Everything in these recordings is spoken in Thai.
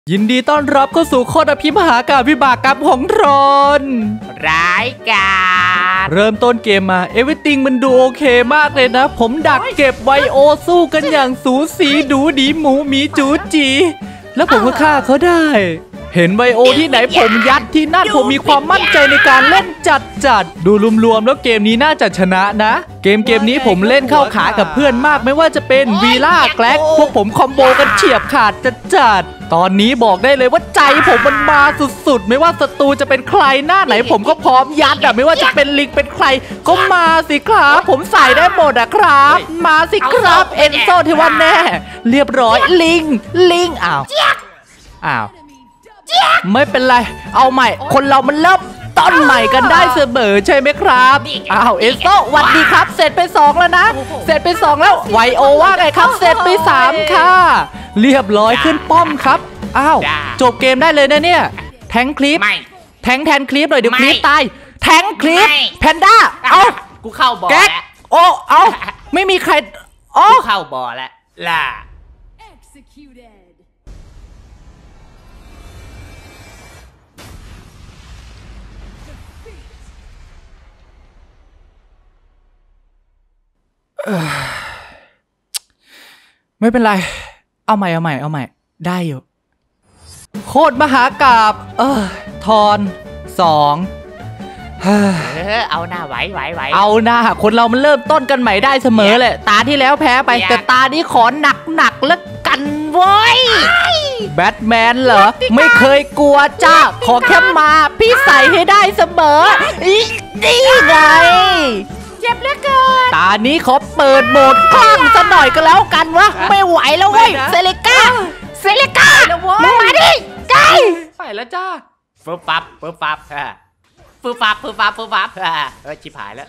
ยินดีต้อนรับเข้าสู่โคตรอภิมหากาพย์วิบากกรรมของทรอนร้ายกาจเริ่มต้นเกมมาเอวิติงมันดูโอเคมากเลยนะ ผมดักเก็บไวโอสู้กันอย่างสูสีดูดีหมูหมีจูจีแล้วผมก็ฆ่าเขาได้เห็นไวโอที่ไหนผมยัดที่นั่นผมมีความมั่นใจในการเล่นจัดดูรวมๆแล้วเกมนี้น่าจะชนะนะเกมนี้ผมเล่นเข้าขากับเพื่อนมากไม่ว่าจะเป็นวีล่าแกล็กพวกผมคอมโบกันเฉียบขาดจัดตอนนี้บอกได้เลยว่าใจผมมันมาสุดๆไม่ว่าศัตรูจะเป็นใครหน้าไหนผมก็พร้อมยัดอะไม่ว่าจะเป็นลิงเป็นใครก็มาสิครับผมใส่ได้หมดอะครับมาสิครับเอนโซที่ว่าแน่เรียบร้อยลิงอ้าวไม่เป็นไรเอาใหม่คนเรามันเริ่มต้นใหม่กันได้เสมอใช่ไหมครับอ้าวเอนโซสวัสดีครับเสร็จไป2แล้วนะเสร็จไป2แล้วไวโอว่าไงครับเสร็จไป3ค่ะเรียบร้อยขึ้นป้อมครับอ้าวจบเกมได้เลยนะเนี่ยแทงคลิปแทงคลิปหน่อยเดี๋ยวคลิปตายแทงคลิปแพนด้าเอากูเข้าบ่อแล้วโอ้เอาไม่มีใครกูเข้าบ่อแล้วล่ะไม่เป็นไรเอาใหม่ได้อยู่โคตรมหากาพย์ทอน2 เอาหน้าไหวเอาหน้าคนเรามันเริ่มต้นกันใหม่ได้เสมอแหละตาที่แล้วแพ้ไปแต่ตานี้ขอหนักแล้วกันเว้ยแบทแมนเหรอไม่เคยกลัวจ้าขอแค่มาพี่ใส่ให้ได้เสมอนี่ไงเจ็บเหลือเกินตานี้ขอเปิดโหมดคลั่งซะหน่อยก็แล้วกันวะไม่ไหวแล้วเว้ยเซเลก้ามึงมาดิไกใส่แล้วจ้าปึ๊บฟับชิบหายแล้ว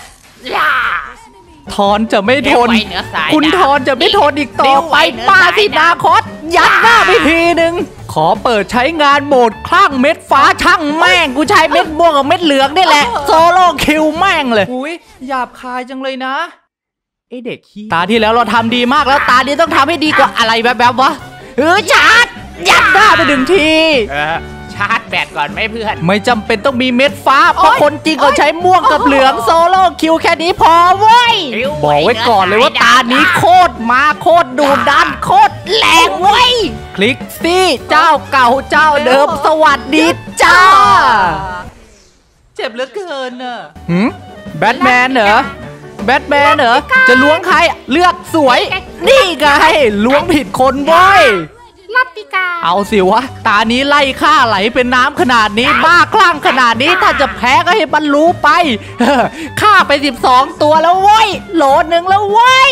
ทอนจะไม่ทนคุณทอนจะไม่ทนอีกต่อไปป้าสินาคอสยัดหน้าไปทีนึงขอเปิดใช้งานโหมดคลั่งเม็ดฟ้าช่างแม่งกูใช้เม็ดม่วงกับเม็ดเหลืองนี่แหละโซโล่คิวแม่งเลยอุ้ยหยาบคายจังเลยนะไอเด็กขี้ตาที่แล้วเราทำดีมากแล้วตานี้ต้องทำให้ดีกว่าอะไรแบบวะชาร์จยัดหน้าไป1 ทีชาร์จแบตก่อนไหมเพื่อนไม่จำเป็นต้องมีเม็ดฟ้าเพราะคนจริงเขาใช้ม่วงกับเหลืองโซโล่คิวแค่นี้พอเว้ยบอกไว้ก่อนเลยว่าตานี้โคตรมาโคตรดูดันโคตรแรงเว้ยคลิกซี่เจ้าเก่าเจ้าเดิมสวัสดีจ้าเจ็บเหลือเกินอ่ะแบทแมนเหรอจะล้วงใครเลือกสวยนี่ไงล้วงผิดคนเว้ยลัตติกาเอาสิวะตานี้ไล่ฆ่าไหลเป็นน้ำขนาดนี้บ้าคลั่งขนาดนี้ถ้าจะแพ้ก็ให้บรรลุไปฆ่าไป12 ตัวแล้วเว้ยโหล1แล้วเว้ย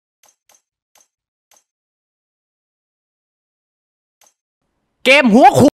เกมหัวขุ